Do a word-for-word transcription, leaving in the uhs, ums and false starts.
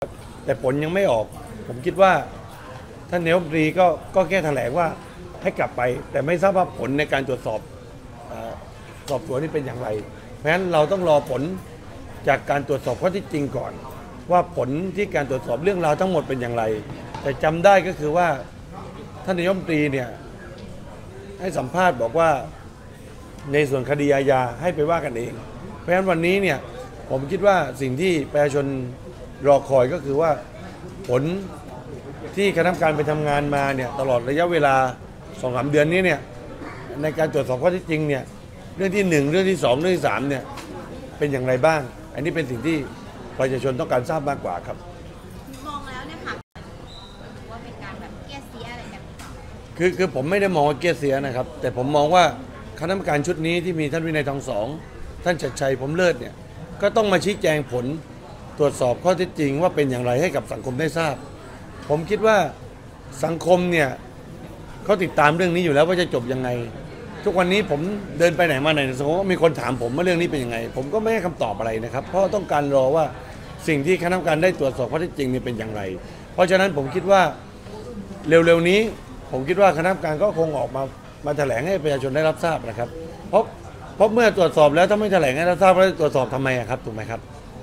แต่ผลยังไม่ออกผมคิดว่าท่านนายกรัฐมนตรีก็ก็แค่แถลงว่าให้กลับไปแต่ไม่ทราบว่าผลในการตรวจสอบสอบสวนนี่เป็นอย่างไรเพราะฉะนั้นเราต้องรอผลจากการตรวจสอบข้อเท็จจริงก่อนว่าผลที่การตรวจสอบเรื่องราวทั้งหมดเป็นอย่างไรแต่จำได้ก็คือว่าท่านนายกรัฐมนตรีเนี่ยให้สัมภาษณ์บอกว่าในส่วนคดีอาญาให้ไปว่ากันเองเพราะฉะนั้นวันนี้เนี่ยผมคิดว่าสิ่งที่ประชาชนรอคอยก็คือว่าผลที่คณะกรรมการไปทำงานมาเนี่ยตลอดระยะเวลา สองถึงสาม เดือนนี้เนี่ยในการตรวจสอบข้อเท็จจริงเนี่ยเรื่องที่หนึ่งเรื่องที่สองเรื่องที่สามเนี่ยเป็นอย่างไรบ้างอันนี้เป็นสิ่งที่ประชาชนต้องการทราบมากกว่าครับมองแล้วเนี่ยค่ะว่าเป็นการแบบเกลียดเสียอะไรกันหรือเปล่าคือคือผมไม่ได้มองว่าเกลียดเสียนะครับแต่ผมมองว่าคณะกรรมการชุดนี้ที่มีท่านวินัยทองสองท่านชัดชัยพรหมเลิศเนี่ยก็ต้องมาชี้แจงผลตรวจสอบข้อเท็จจริงว่าเป็นอย่างไรให้กับสังคมได้ทราบผมคิดว่าสังคมเนี่ยเขาติดตามเรื่องนี้อยู่แล้วว่าจะจบยังไงทุกวันนี้ผมเดินไปไหนมาไหนสมมติว่ามีคนถามผมว่าเรื่องนี้เป็นยังไงผมก็ไม่ให้คำตอบอะไรนะครับเพราะต้องการรอว่าสิ่งที่คณะกรรมการได้ตรวจสอบข้อเท็จจริงนี่เป็นอย่างไรเพราะฉะนั้นผมคิดว่าเร็วๆนี้ผมคิดว่าคณะกรรมการก็คงออกมามาแถลงให้ประชาชนได้รับทราบนะครับเพราะเพราะเมื่อตรวจสอบแล้วถ้าไม่แถลงให้รับทราบแล้วตรวจสอบทำไมครับถูกไหมครับ